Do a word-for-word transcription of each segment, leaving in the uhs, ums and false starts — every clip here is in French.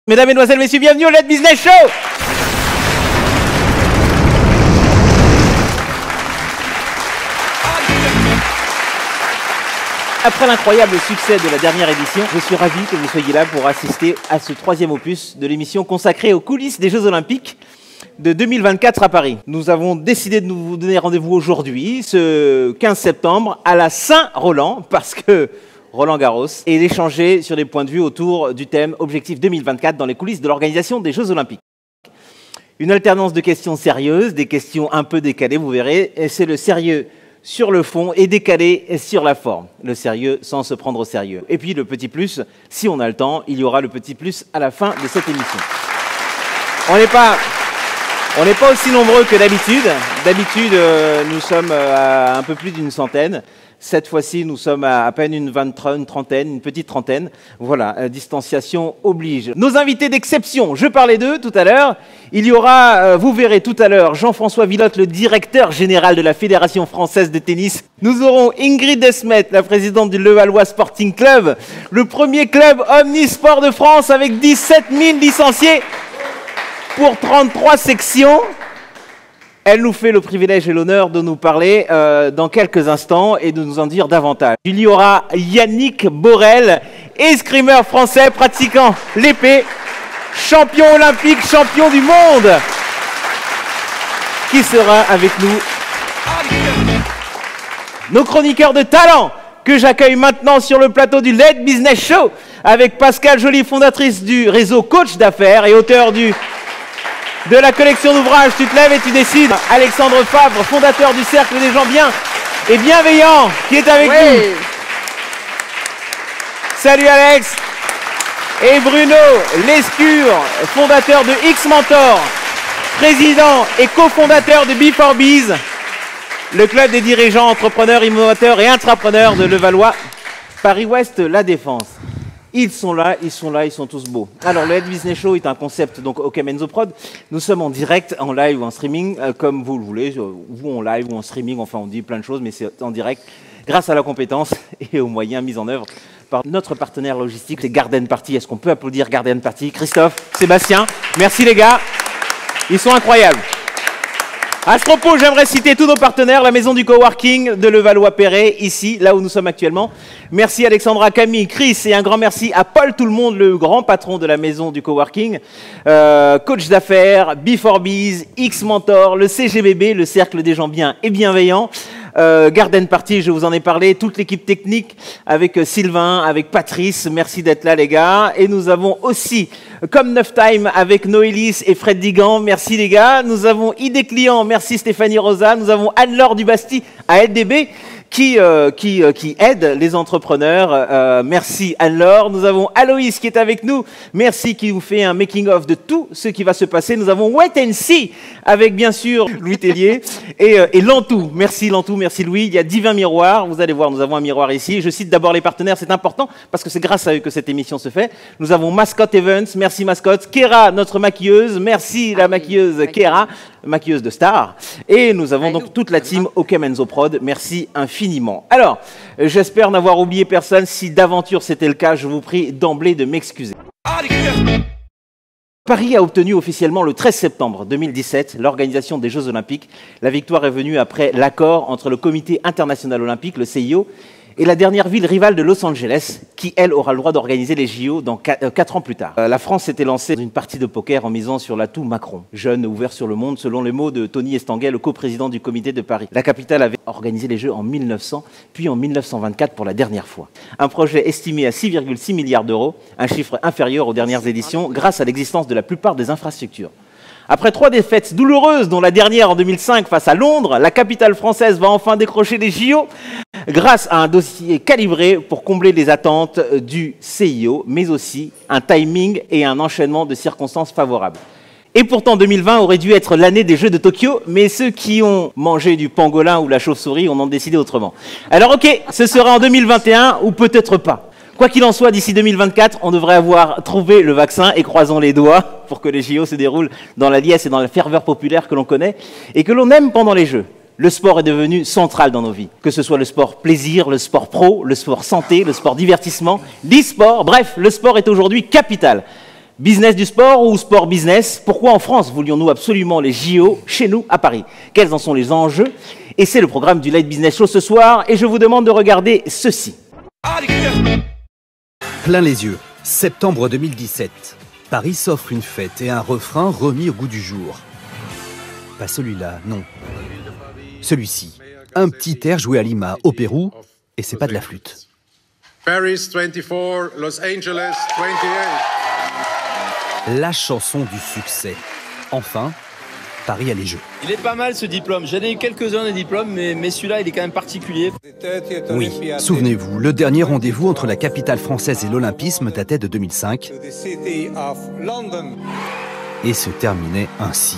Mesdames, Mesdemoiselles, Messieurs, bienvenue au Let's Business Show. Après l'incroyable succès de la dernière édition, je suis ravi que vous soyez là pour assister à ce troisième opus de l'émission consacrée aux coulisses des Jeux Olympiques de deux mille vingt-quatre à Paris. Nous avons décidé de nous vous donner rendez-vous aujourd'hui, ce quinze septembre, à la Saint-Roland, parce que Roland Garros, et d'échanger sur des points de vue autour du thème Objectif deux mille vingt-quatre dans les coulisses de l'organisation des Jeux Olympiques. Une alternance de questions sérieuses, des questions un peu décalées, vous verrez, et c'est le sérieux sur le fond et décalé sur la forme. Le sérieux sans se prendre au sérieux. Et puis le petit plus, si on a le temps, il y aura le petit plus à la fin de cette émission. On n'est pas... On n'est pas aussi nombreux que d'habitude. D'habitude, euh, nous sommes euh, à un peu plus d'une centaine. Cette fois-ci, nous sommes à à peine une, vingtaine, une trentaine, une petite trentaine. Voilà, euh, distanciation oblige. Nos invités d'exception, je parlais d'eux tout à l'heure. Il y aura, euh, vous verrez tout à l'heure, Jean-François Villotte, le directeur général de la Fédération française de tennis. Nous aurons Ingrid Desmet, la présidente du Levallois Sporting Club, le premier club omnisport de France avec dix-sept mille licenciés pour trente-trois sections. Elle nous fait le privilège et l'honneur de nous parler euh, dans quelques instants et de nous en dire davantage. Il y aura Yannick Borel, escrimeur français pratiquant l'épée, champion olympique, champion du monde, qui sera avec nous. Nos chroniqueurs de talent que j'accueille maintenant sur le plateau du Let's Business Show avec Pascal Joly, fondatrice du réseau Coach d'affaires et auteur du de la collection d'ouvrages Tu te lèves et tu décides. Alexandre Fabre, fondateur du Cercle des gens bien et bienveillants, qui est avec oui. nous. Salut Alex. Et Bruno Lescure, fondateur de X-Mentor, président et cofondateur de B four Biz, le club des dirigeants, entrepreneurs, innovateurs et intrapreneurs de Levallois, Paris-Ouest, La Défense. Ils sont là, ils sont là, ils sont tous beaux. Alors, le Let's Business Show est un concept, donc, OK Menzo Prod. Nous sommes en direct, en live ou en streaming, euh, comme vous le voulez, ou en live ou en streaming, enfin, on dit plein de choses, mais c'est en direct, grâce à la compétence et aux moyens mis en œuvre par notre partenaire logistique, c'est Garden Party. Est-ce qu'on peut applaudir Garden Party? Christophe, Sébastien, merci les gars, ils sont incroyables. À ce propos, j'aimerais citer tous nos partenaires, la maison du coworking de Levallois-Perret, ici, là où nous sommes actuellement. Merci Alexandra, Camille, Chris, et un grand merci à Paul Tout-le-Monde, le grand patron de la maison du coworking, euh, coach d'affaires, B four Biz, X-Mentor, le C G B B, le Cercle des gens bien et bienveillants, Euh, Garden Party, je vous en ai parlé, toute l'équipe technique avec euh, Sylvain, avec Patrice, merci d'être là les gars. Et nous avons aussi, comme Neuf Time, avec Noélis et Fred Digan, merci les gars. Nous avons I D Clients, merci Stéphanie Rosa. Nous avons Anne-Laure Dubasti à L D B qui, euh, qui, euh, qui aide les entrepreneurs. Euh, merci Anne-Laure. Nous avons Aloïs qui est avec nous, merci, qui vous fait un making-of de tout ce qui va se passer. Nous avons Wait and See avec bien sûr Louis Tellier et, euh, et Lantou. Merci Lantou, merci Louis. Il y a Divin Miroir, vous allez voir, nous avons un miroir ici. Je cite d'abord les partenaires, c'est important parce que c'est grâce à eux que cette émission se fait. Nous avons Mascot Events, merci Mascot. Kera, notre maquilleuse, merci la maquilleuse Kera, maquilleuse de star. Et nous avons donc toute la team OK Menzo Prod, merci infiniment. Alors, j'espère n'avoir oublié personne. Si d'aventure c'était le cas, je vous prie d'emblée de m'excuser. Paris a obtenu officiellement le treize septembre deux mille dix-sept l'organisation des Jeux Olympiques. La victoire est venue après l'accord entre le Comité international olympique, le C I O, et la dernière ville rivale de Los Angeles, qui, elle, aura le droit d'organiser les J O dans quatre ans plus tard. Euh, la France s'était lancée dans une partie de poker en misant sur l'atout Macron, jeune, ouvert sur le monde, selon les mots de Tony Estanguet, le coprésident du comité de Paris. La capitale avait organisé les Jeux en mille neuf cents, puis en mille neuf cent vingt-quatre pour la dernière fois. Un projet estimé à six virgule six milliards d'euros, un chiffre inférieur aux dernières éditions, grâce à l'existence de la plupart des infrastructures. Après trois défaites douloureuses, dont la dernière en deux mille cinq face à Londres, la capitale française va enfin décrocher les J O grâce à un dossier calibré pour combler les attentes du C I O, mais aussi un timing et un enchaînement de circonstances favorables. Et pourtant, deux mille vingt aurait dû être l'année des Jeux de Tokyo, mais ceux qui ont mangé du pangolin ou la chauve-souris en ont décidé autrement. Alors ok, ce sera en deux mille vingt et un ou peut-être pas. Quoi qu'il en soit, d'ici deux mille vingt-quatre, on devrait avoir trouvé le vaccin et croisons les doigts pour que les J O se déroulent dans la liesse et dans la ferveur populaire que l'on connaît et que l'on aime pendant les Jeux. Le sport est devenu central dans nos vies. Que ce soit le sport plaisir, le sport pro, le sport santé, le sport divertissement, l'e-sport, bref, le sport est aujourd'hui capital. Business du sport ou sport business? Pourquoi en France voulions-nous absolument les J O chez nous à Paris? Quels en sont les enjeux? Et c'est le programme du Light Business Show ce soir et je vous demande de regarder ceci. Plein les yeux, septembre deux mille dix-sept. Paris s'offre une fête et un refrain remis au goût du jour. Pas celui-là, non. Celui-ci. Un petit air joué à Lima, au Pérou, et c'est pas de la flûte. Paris vingt-quatre, Los Angeles vingt-huit. La chanson du succès. Enfin, Paris a les Jeux. Il est pas mal ce diplôme. J'en ai eu quelques-uns des diplômes, mais, mais celui-là, il est quand même particulier. Oui, souvenez-vous, le dernier rendez-vous entre la capitale française et l'Olympisme datait de deux mille cinq et se terminait ainsi.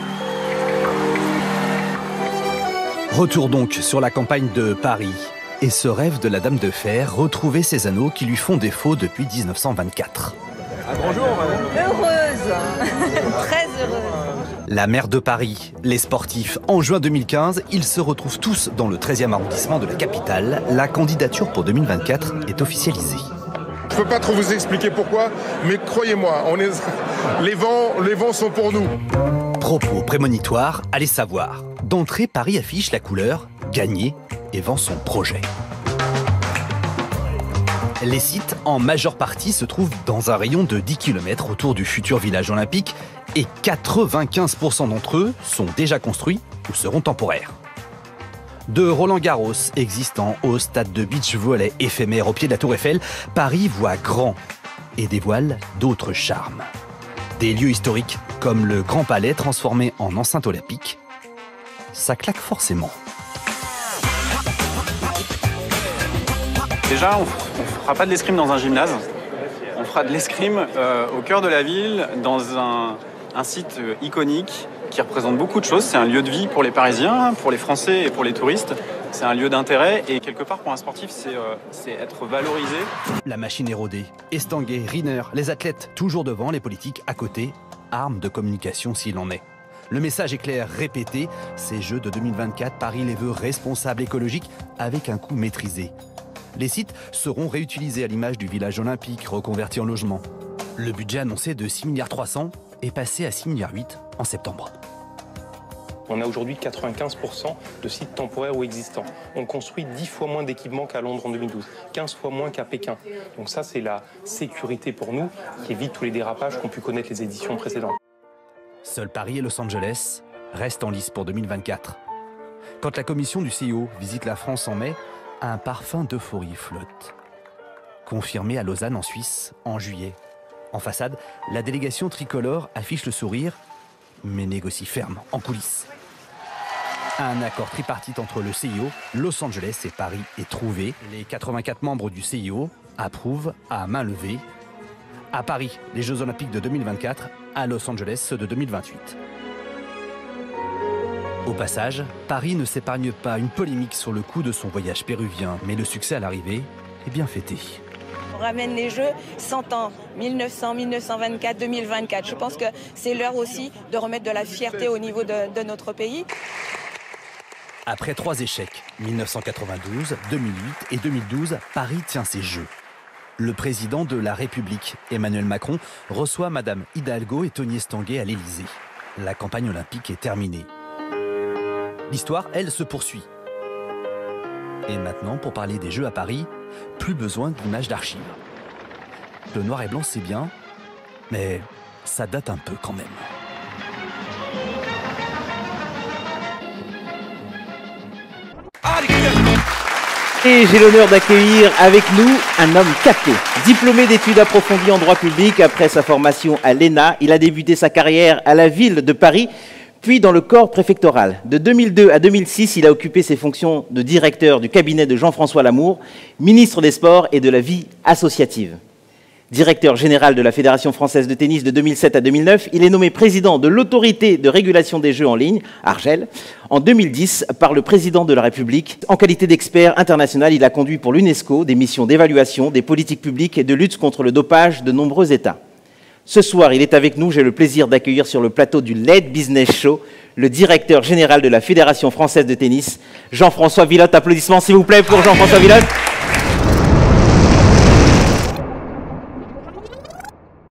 Retour donc sur la campagne de Paris et ce rêve de la Dame de Fer, retrouver ses anneaux qui lui font défaut depuis mille neuf cent vingt-quatre. Ah, bonjour, madame. Heureuse, très heureuse. La maire de Paris, les sportifs. En juin deux mille quinze, ils se retrouvent tous dans le treizième arrondissement de la capitale. La candidature pour deux mille vingt-quatre est officialisée. Je ne peux pas trop vous expliquer pourquoi, mais croyez-moi, on est... les vents, les vents sont pour nous. Propos prémonitoires, allez savoir. D'entrée, Paris affiche la couleur « Gagner » et vend son projet. Les sites, en majeure partie, se trouvent dans un rayon de dix kilomètres autour du futur village olympique et quatre-vingt-quinze pour cent d'entre eux sont déjà construits ou seront temporaires. De Roland-Garros, existant au stade de beach volley éphémère au pied de la Tour Eiffel, Paris voit grand et dévoile d'autres charmes. Des lieux historiques comme le Grand Palais transformé en enceinte olympique, ça claque forcément. Déjà, on ne fera pas de l'escrime dans un gymnase. On fera de l'escrime euh, au cœur de la ville, dans un, un site euh, iconique qui représente beaucoup de choses. C'est un lieu de vie pour les Parisiens, pour les Français et pour les touristes. C'est un lieu d'intérêt et quelque part pour un sportif, c'est euh, c'est être valorisé. La machine est rodée. Estanguet, Riner, les athlètes toujours devant, les politiques à côté. Arme de communication s'il en est. Le message est clair, répété. Ces Jeux de deux mille vingt-quatre, Paris les veut responsables écologiques avec un coût maîtrisé. Les sites seront réutilisés à l'image du village olympique reconverti en logement. Le budget annoncé de six virgule trois milliards est passé à six virgule huit milliards en septembre. On a aujourd'hui quatre-vingt-quinze pour cent de sites temporaires ou existants. On construit dix fois moins d'équipements qu'à Londres en deux mille douze, quinze fois moins qu'à Pékin. Donc ça, c'est la sécurité pour nous qui évite tous les dérapages qu'ont pu connaître les éditions précédentes. Seuls Paris et Los Angeles restent en lice pour deux mille vingt-quatre. Quand la commission du C I O visite la France en mai, un parfum d'euphorie flotte. Confirmé à Lausanne en Suisse en juillet. En façade, la délégation tricolore affiche le sourire, mais négocie ferme en coulisses. Un accord tripartite entre le C I O, Los Angeles et Paris est trouvé. Les quatre-vingt-quatre membres du C I O approuvent à main levée. À Paris, les Jeux Olympiques de deux mille vingt-quatre, à Los Angeles, ceux de deux mille vingt-huit. Au passage, Paris ne s'épargne pas une polémique sur le coût de son voyage péruvien, mais le succès à l'arrivée est bien fêté. On ramène les Jeux cent ans, mille neuf cents, mille neuf cent vingt-quatre, deux mille vingt-quatre. Je pense que c'est l'heure aussi de remettre de la fierté au niveau de, de notre pays. Après trois échecs, mille neuf cent quatre-vingt-douze, deux mille huit et deux mille douze, Paris tient ses Jeux. Le président de la République, Emmanuel Macron, reçoit Madame Hidalgo et Tony Estanguet à l'Élysée. La campagne olympique est terminée. L'histoire, elle, se poursuit. Et maintenant, pour parler des Jeux à Paris, plus besoin d'images d'archives. Le noir et blanc, c'est bien, mais ça date un peu quand même. Et j'ai l'honneur d'accueillir avec nous un homme capé, diplômé d'études approfondies en droit public. Après sa formation à l'E N A, il a débuté sa carrière à la ville de Paris, puis dans le corps préfectoral. De deux mille deux à deux mille six, il a occupé ses fonctions de directeur du cabinet de Jean-François Lamour, ministre des Sports et de la vie associative. Directeur général de la Fédération française de tennis de deux mille sept à deux mille neuf, il est nommé président de l'autorité de régulation des jeux en ligne, Argel, en deux mille dix par le président de la République. En qualité d'expert international, il a conduit pour l'UNESCO des missions d'évaluation des politiques publiques et de lutte contre le dopage de nombreux États. Ce soir, il est avec nous. J'ai le plaisir d'accueillir sur le plateau du Light Business Show le directeur général de la Fédération française de tennis, Jean-François Vilotte. Applaudissements s'il vous plaît pour Jean-François Vilotte.